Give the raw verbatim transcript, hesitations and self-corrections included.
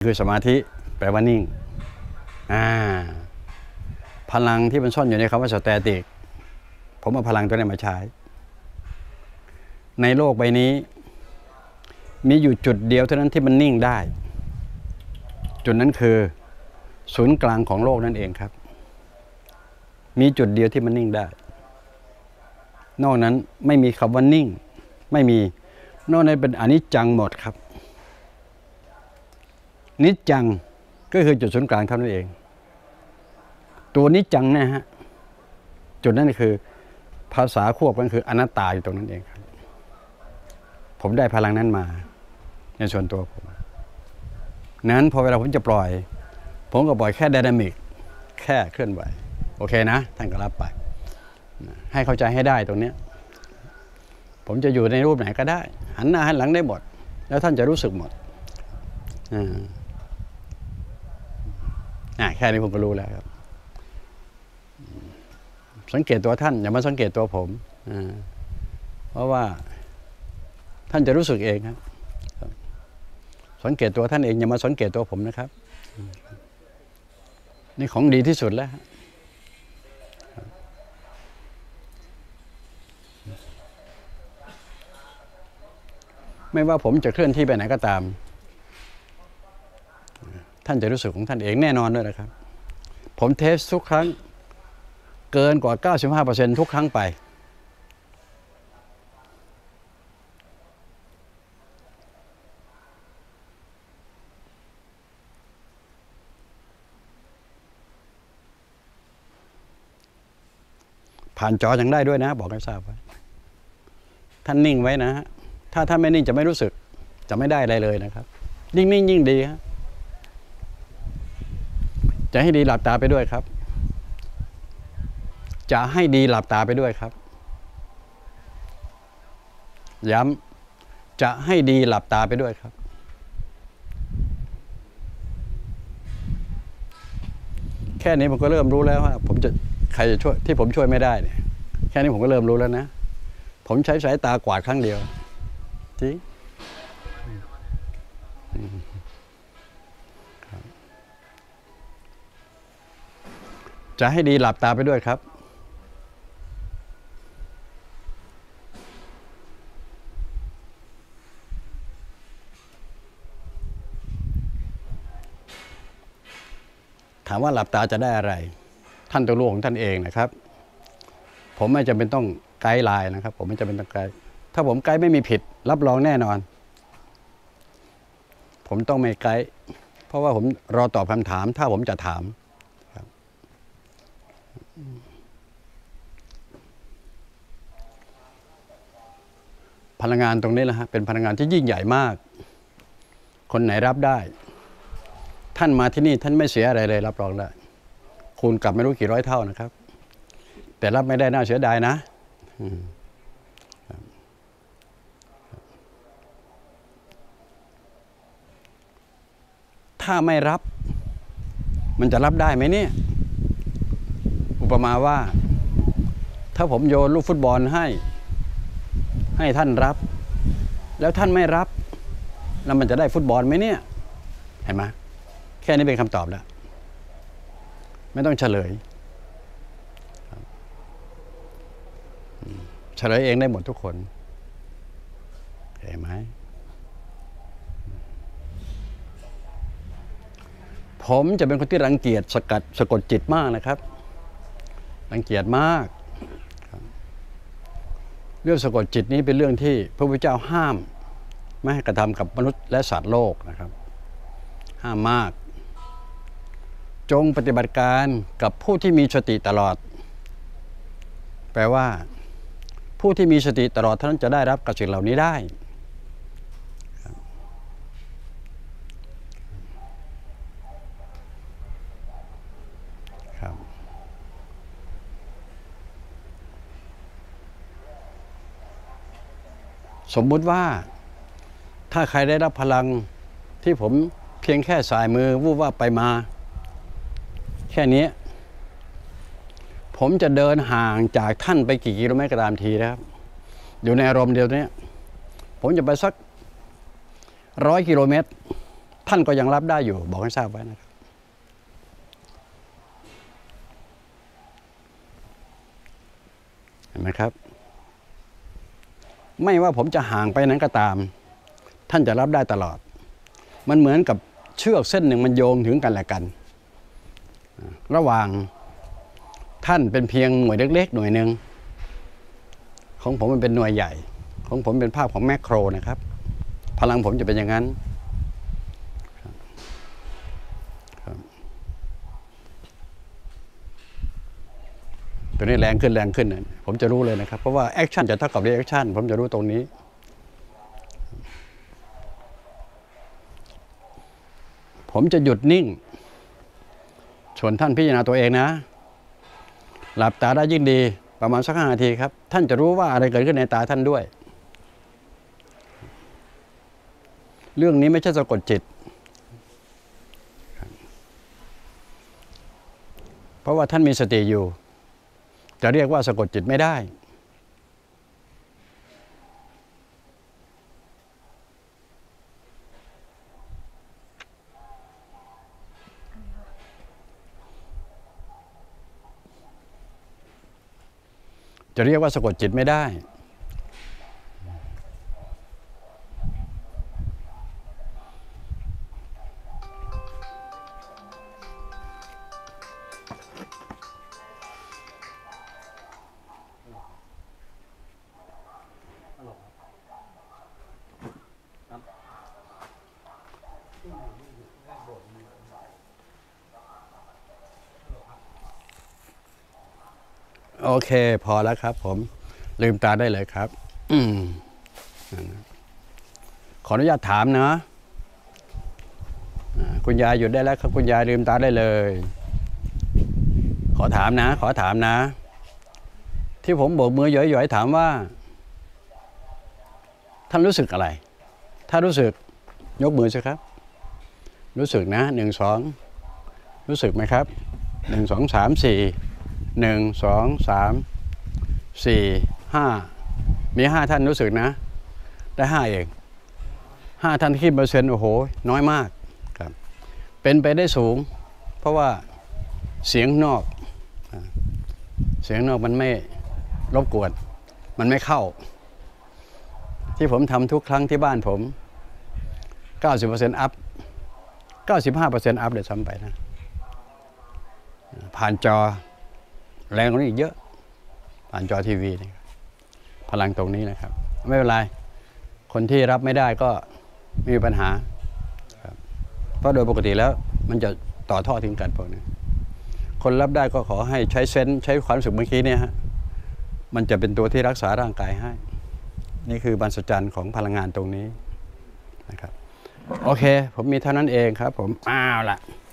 คือสมาธิแปลว่านิ่งอ่าพลังที่มันซ่อนอยู่ในคำว่าสแตติกผมเอาพลังตัวนี้มาใช้ในโลกใบนี้มีอยู่จุดเดียวเท่านั้นที่มันนิ่งได้จุดนั้นคือศูนย์กลางของโลกนั่นเองครับมีจุดเดียวที่มันนิ่งได้นอกนั้นไม่มีคำว่านิ่งไม่มีนอกนั้นเป็นอนิจจังหมดครับนิจจังก็คือจุดศูนย์กลางเท่านั้นเองตัวนิจจังนะฮะจุดนั้นคือภาษาควบกันคืออนัตตาอยู่ตรงนั้นเองครับผมได้พลังนั้นมาในส่วนตัวผมนั้นพอเวลาผมจะปล่อยผมก็ปล่อยแค่ไดนามิกแค่เคลื่อนไหวโอเคนะท่านก็รับไปให้เข้าใจให้ได้ตรงนี้ผมจะอยู่ในรูปไหนก็ได้หันหน้าหันหลังได้หมดแล้วท่านจะรู้สึกหมดอ่าแค่นี้ผมก็รู้แล้วครับสังเกตตัวท่านอย่ามาสังเกตตัวผมเพราะว่าท่านจะรู้สึกเองครับสังเกตตัวท่านเองอย่ามาสังเกตตัวผมนะครับนี่ของดีที่สุดแล้วไม่ว่าผมจะเคลื่อนที่ไปไหนก็ตามท่านจะรู้สึกของท่านเองแน่นอนด้วยนะครับผมเทสทุกครั้งเกินกว่า เก้าสิบห้าเปอร์เซ็นต์ ทุกครั้งไปผ่านจอยังได้ด้วยนะบอกให้ทราบไว้ท่านนิ่งไว้นะฮะถ้าท่านไม่นิ่งจะไม่รู้สึกจะไม่ได้อะไรเลยนะครับนิ่งนิ่งยิ่งดีฮะจะให้ดีหลับตาไปด้วยครับจะให้ดีหลับตาไปด้วยครับย้ำจะให้ดีหลับตาไปด้วยครับแค่นี้ผมก็เริ่มรู้แล้วว่าผมจะใครจะช่วยที่ผมช่วยไม่ได้เนี่ยแค่นี้ผมก็เริ่มรู้แล้วนะผมใช้สายตากวาดครั้งเดียวจริงจะให้ดีหลับตาไปด้วยครับถามว่าหลับตาจะได้อะไรท่านตัวรู้ของท่านเองนะครับผมไม่จำเป็นต้องไกด์ไลน์นะครับผมไม่จำเป็นต้องไกด์ถ้าผมไกด์ไม่มีผิดรับรองแน่นอนผมต้องไม่ไกด์เพราะว่าผมรอตอบคำถามถ้าผมจะถามครับพลังงานตรงนี้แหละฮะเป็นพลังงานที่ยิ่งใหญ่มากคนไหนรับได้ท่านมาที่นี่ท่านไม่เสียอะไรเลยรับรองได้คูณกลับไม่รู้กี่ร้อยเท่านะครับแต่รับไม่ได้น่าเสียดายนะถ้าไม่รับมันจะรับได้ไหมเนี่ยอุปมาว่าถ้าผมโยนลูกฟุตบอลให้ให้ท่านรับแล้วท่านไม่รับแล้วมันจะได้ฟุตบอลไหมเนี่ยเห็นไหมแค่นี้เป็นคำตอบแล้วไม่ต้องเฉลยเฉลยเองได้หมดทุกคนเห็นไหมผมจะเป็นคนที่รังเกียจสกัดสะกดจิตมากนะครับรังเกียจมากเรื่องสะกดจิตนี้เป็นเรื่องที่พระพุทธเจ้าห้ามไม่ให้กระทำกับมนุษย์และสัตว์โลกนะครับห้ามมากจงปฏิบัติการกับผู้ที่มีสติตลอดแปลว่าผู้ที่มีสติตลอดเท่านั้นจะได้รับกับสิ่งเหล่านี้ได้ครับสมมุติว่าถ้าใครได้รับพลังที่ผมเพียงแค่สายมือวูบว่าไปมาแค่นี้ผมจะเดินห่างจากท่านไปกี่กิโลเมตรก็ตามทีนะครับอยู่ในอารมณ์เดียวนี้ผมจะไปสักร้อยกิโลเมตรท่านก็ยังรับได้อยู่บอกให้ทราบไว้นะครับเห็นไหมครับไม่ว่าผมจะห่างไปนั้นก็ตามท่านจะรับได้ตลอดมันเหมือนกับเชือกเส้นหนึ่งมันโยงถึงกันและกันระหว่างท่านเป็นเพียงหน่วยเล็กๆหน่วยหนึ่งของผมมันเป็นหน่วยใหญ่ของผมเป็นภาพของแมคโครนะครับพลังผมจะเป็นอย่างนั้นตัวนี้แรงขึ้นแรงขึ้นผมจะรู้เลยนะครับเพราะว่าแอคชั่นจะเท่ากับรีแอคชั่นผมจะรู้ตรงนี้ผมจะหยุดนิ่งชวนท่านพิจารณาตัวเองนะหลับตาได้ยิ่งดีประมาณสักห้านาทีครับท่านจะรู้ว่าอะไรเกิดขึ้นในตาท่านด้วยเรื่องนี้ไม่ใช่สะกดจิตเพราะว่าท่านมีสติอยู่จะเรียกว่าสะกดจิตไม่ได้จะเรียกว่าสะกดจิตไม่ได้โอเคพอแล้วครับผมลืมตาได้เลยครับอืมขออนุญาตถามนะคุณยายหยุดได้แล้วครับคุณยายลืมตาได้เลยขอถามนะขอถามนะที่ผมโบกมือหย่อยๆถามว่าท่านรู้สึกอะไรถ้ารู้สึกยกมือสิครับรู้สึกนะหนึ่งสองรู้สึกไหมครับหนึ่งสองสามสี่หนึ่งสองสามสี่ห้ามีห้าท่านรู้สึกนะได้ห้าเองห้าท่านที่เปอร์เซ็นต์โอ้โหน้อยมากครับเป็นไปได้สูงเพราะว่าเสียงนอกเสียงนอกมันไม่รบกวนมันไม่เข้าที่ผมทำทุกครั้งที่บ้านผม เก้าสิบเปอร์เซ็นต์ อัพ เก้าสิบห้าเปอร์เซ็นต์ อัพเดี๋ยวซ้ำไปนะผ่านจอแรงกว่านี้อีกเยอะผ่านจอทีวีนี่พลังตรงนี้นะครับไม่เป็นไรคนที่รับไม่ได้ก็ไม่มีปัญหาเพราะโดยปกติแล้วมันจะต่อท่อถึงกันพวกนี้คนรับได้ก็ขอให้ใช้เซนส์ใช้ความรู้สึกเมื่อกี้เนี่ยฮะมันจะเป็นตัวที่รักษาร่างกายให้นี่คือมหัศจรรย์ของพลังงานตรงนี้นะครับโอเคผมมีเท่านั้นเองครับผมอ้าวล่ะ